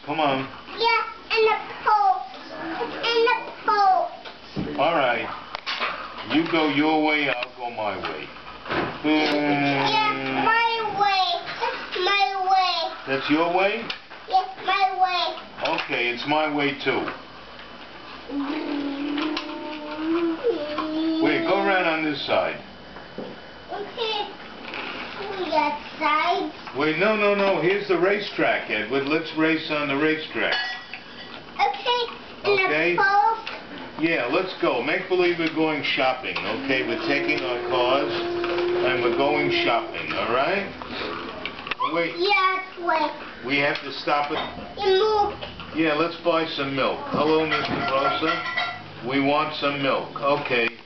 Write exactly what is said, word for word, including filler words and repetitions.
Come on. Yeah, and the post. And the post. All right. You go your way, I'll go my way. Yeah, my way. That's my way. That's your way? Yes, my way. Okay, it's my way too. Wait, go around on this side. Okay. That side. Wait, no, no, no. Here's the racetrack, Edward. Let's race on the racetrack. Okay. Okay. And the post. Yeah, let's go. Make believe we're going shopping, okay? We're taking our cars and we're going shopping, all right? Wait. Yeah, it's way. We have to stop it. You move. Yeah, let's buy some milk. Hello, Mister Rosa. We want some milk. Okay.